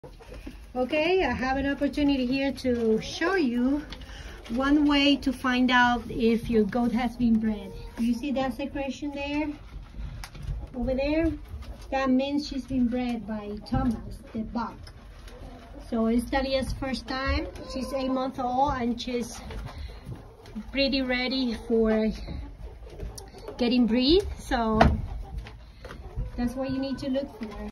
Okay, I have an opportunity here to show you one way to find out if your goat has been bred. You see that secretion there? Over there? That means she's been bred by Thomas, the buck. So it's Talia's first time. She's 8 months old and she's pretty ready for getting breed. So that's what you need to look for.